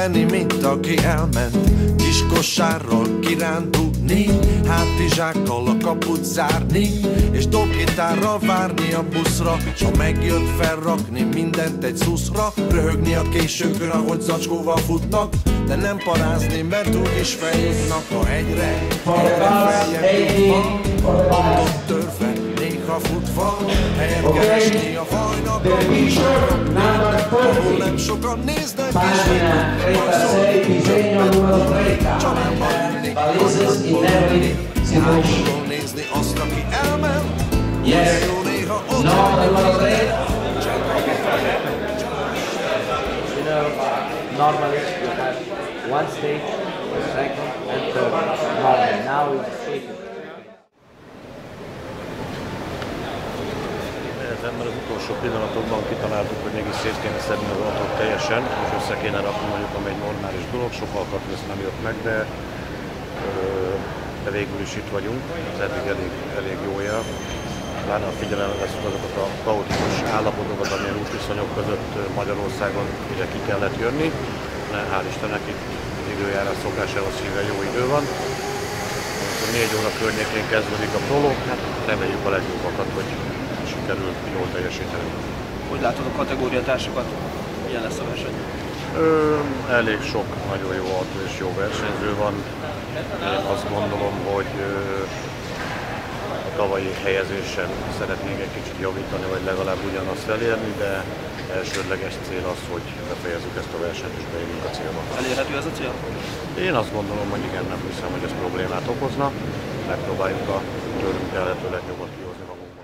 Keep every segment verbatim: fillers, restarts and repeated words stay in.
nézeni, mint aki elment kis kosárral kirándulni, hátizsákkal a kaput zárni, és dobgitárral várni a buszra, s ha megjött felrakni mindent egy szuszra, röhögni a későkön, ahogy zacskóval futnak, de nem parázni, mert úgyis feljutnak a hegyre, erre feljebb jutva, pontot törve, néha futva, helyet keresni a fajnak, a műsoroknak, ahol nem sokan néznek, és családban ülni, hátulról nézni azt, aki elment, jó néha ott normally you have one stage, second and third. Normal. Now it's shaking. Ebben az utolsó pillanatokban kitaláltuk, hogy mégis szét kéne szedni az autót teljesen, és össze kéne rakni mondjuk, ami egy normális dolog, sok alkatrész nem jött meg, de, de végül is itt vagyunk, ez eddig elég, elég jó jel. Pláne a figyelembe veszünk azokat a kaotikus állapotokat, amilyen útviszonyok között Magyarországon ugye ki kellett jönni. De hál' Istennek itt az időjárás szokásához híven jó idő van. Amikor négy óra környékén kezdődik a prolog, hát reméljük a legjobbakat, hogy sikerül jól teljesíteni. Hogy látod a kategóriatársakat? Milyen lesz a verseny? Ö, elég sok nagyon jó autó és jó versenyző van. Én azt gondolom, hogy ö, a tavalyi helyezésen szeretnénk egy kicsit javítani, vagy legalább ugyanazt elérni, de elsődleges cél az, hogy befejezzük ezt a versenyt és beérjünk a célba. Elérhető ez a cél? Én azt gondolom, hogy igen, nem hiszem, hogy ez problémát okozna. Megpróbáljuk a tőlünk telhető legjobbat kihozni magunkból.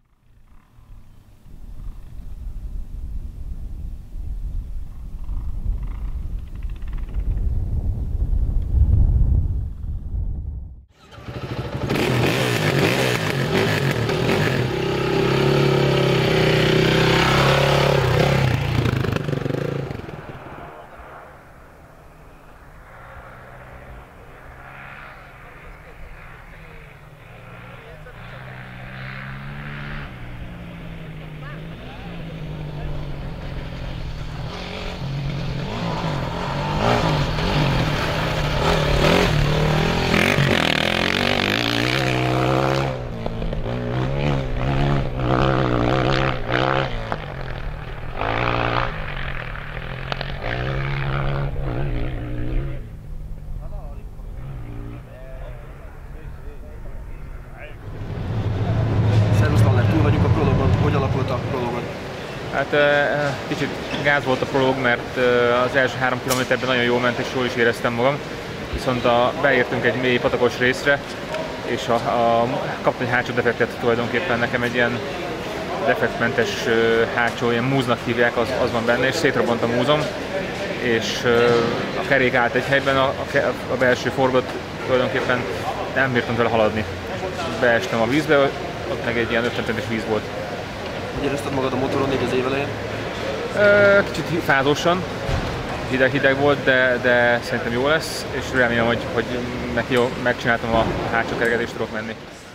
Hát kicsit gáz volt a prolog, mert az első három kilométerben nagyon jól ment és jól is éreztem magam. Viszont a, beértünk egy mély patakos részre, és a, a, kaptam egy hátsó defektet tulajdonképpen, nekem egy ilyen defektmentes hátsó, ilyen múznak hívják, az, az van benne, és szétrobbant a múzom, és a kerék állt egy helyben, a, a belső forgott tulajdonképpen nem bírtam vele haladni. Beestem a vízbe, ott meg egy ilyen ötven centis víz volt. Hogy érezted magad a motoron így az év elején? Kicsit fázósan, hideg-hideg volt, de, de szerintem jó lesz, és remélem, hogy, hogy neki jó, megcsináltam a hátsó kerekedést, tudok menni.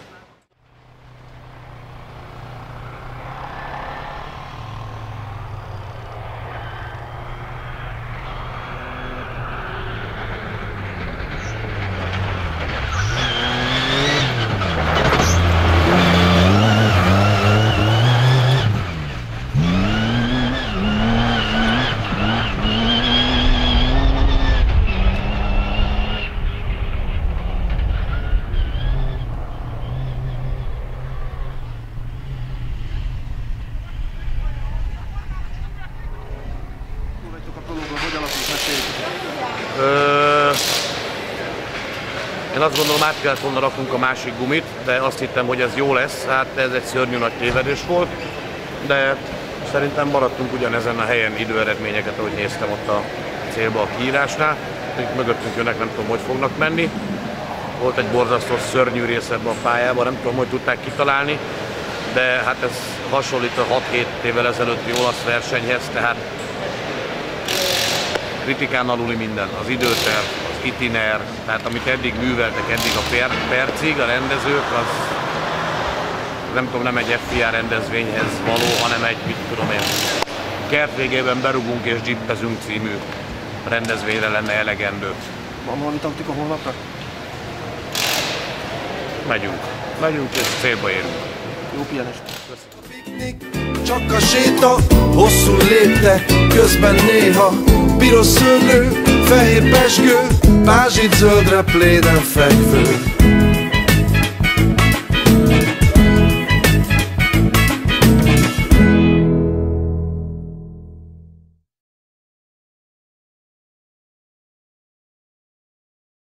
Ö, én azt gondolom, át kellett volna raknunk a másik gumit, de azt hittem, hogy ez jó lesz, hát ez egy szörnyű nagy tévedés volt, de szerintem maradtunk ugyanezen a helyen időeredményeket, ahogy néztem ott a célba a kiírásnál. Mögöttünk jönnek, nem tudom, hogy fognak menni. Volt egy borzasztó szörnyű rész ebben a pályában, nem tudom, hogy tudták kitalálni, de hát ez hasonlít a hat-hét évvel ezelőtti olasz versenyhez, tehát kritikán aluli minden, az időterv, az itiner, tehát amit eddig műveltek eddig a per percig, a rendezők, az nem tudom, nem egy ef i á rendezvényhez való, hanem egy, mit tudom én, kert végében berugunk és dzsippezünk című rendezvényre lenne elegendő. Van valami taktika holnapra? Megyünk. Megyünk és célba érünk. Jó pihenést! Csak a séta, hosszú lépte, közben néha piros szőlő, fehér pezsgő, pázsit zöldre pléden fekvő.